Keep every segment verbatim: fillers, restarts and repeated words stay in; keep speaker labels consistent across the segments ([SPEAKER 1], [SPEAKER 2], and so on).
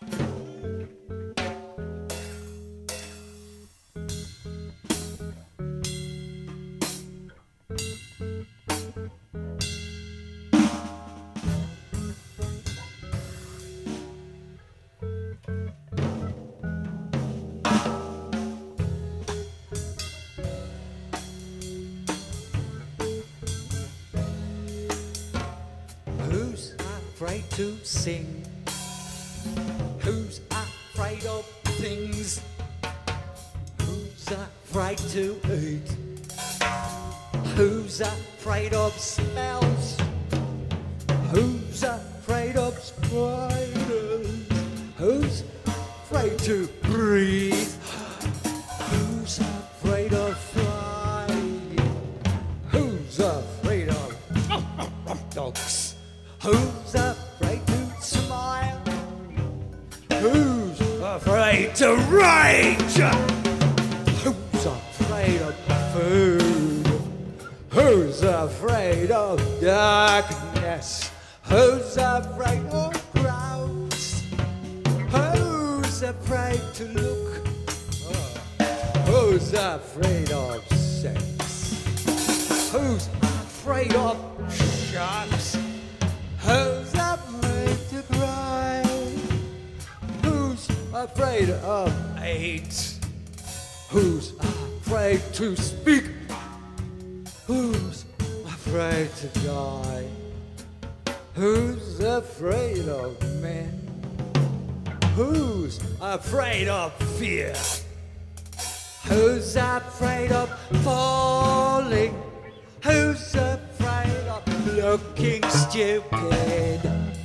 [SPEAKER 1] Afraid to sing? Who's afraid of things? Who's afraid to eat? Who's afraid of smells? Who's afraid of spiders? Who's afraid to breathe? Who's afraid of flying? Who's afraid of dogs? Who's afraid to smile? Who's afraid to rage? Who's afraid of food? Who's afraid of darkness? Who's afraid of crowds? Who's afraid to look? Who's afraid of sex? Who's afraid of sharks? Who's afraid to cry? Who's afraid of AIDS? Who's afraid to speak? Who's afraid to die? Who's afraid of men? Who's afraid of fear? Who's afraid of falling? Who's afraid of looking stupid?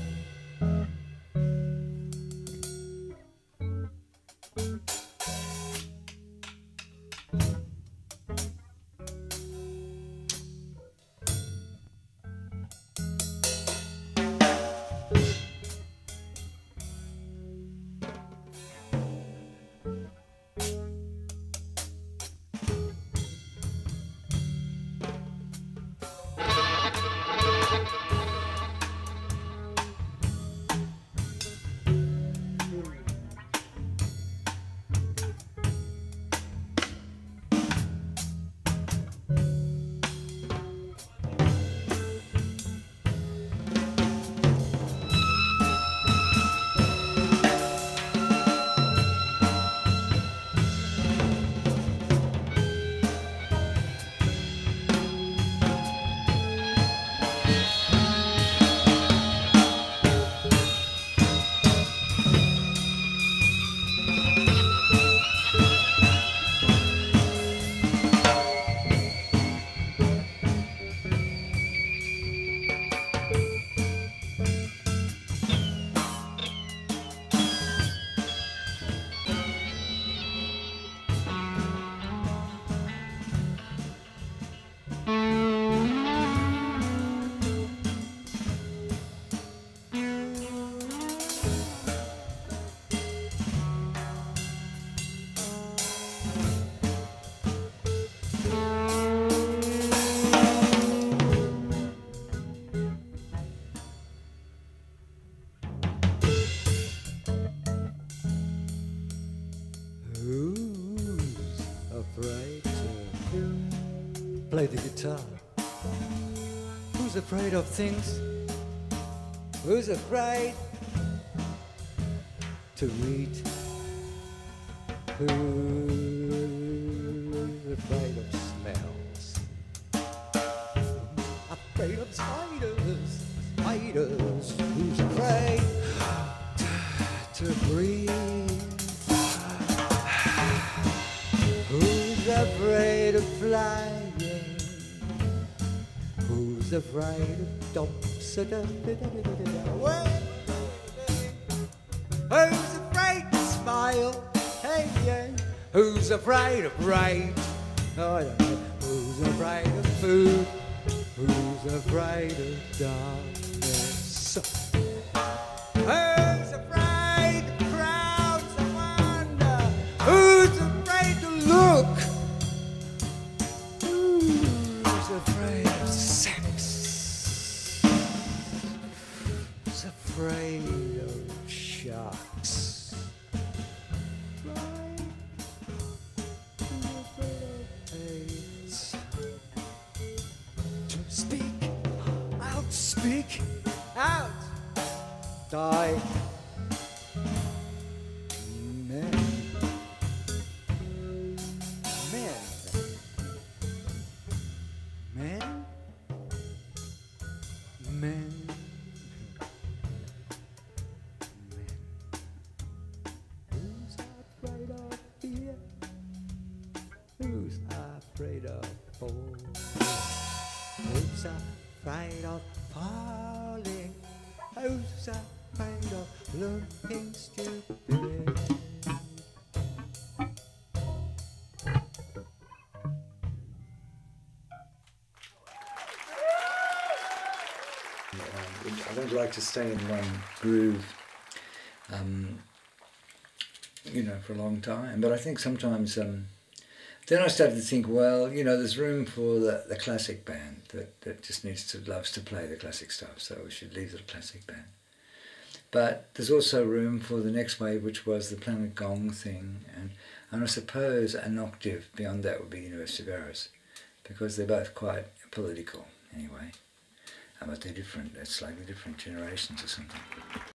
[SPEAKER 1] Play the guitar. Who's afraid of things? Who's afraid to eat? Who's afraid of smells? Afraid of spiders, spiders. Who's afraid to breathe? Who's afraid of flying? Who's afraid of dogs? Who's afraid to smile? Hey, yeah. Who's afraid of rage? Oh, I don't know. Who's afraid of food? Who's afraid of darkness? Who's afraid of crowds? I wonder. Who's afraid to look? Who's afraid of sex? Who's afraid of sharks. Fly through the haze. To speak out, speak out. Die. Men. Men. Men. Men. Who's afraid of fear? Who's afraid of fall? Who's afraid of falling? Who's afraid of looking stupid?
[SPEAKER 2] I don't like to stay in one groove, um, you know, for a long time. But I think sometimes, um, then I started to think, well, you know, there's room for the, the classic band that, that just needs to, loves to play the classic stuff, so we should leave the classic band. But there's also room for the next wave, which was the planet gong thing, and, and I suppose an octave beyond that would be University of Eros, because they're both quite political anyway. But they're different, they're slightly different generations or something.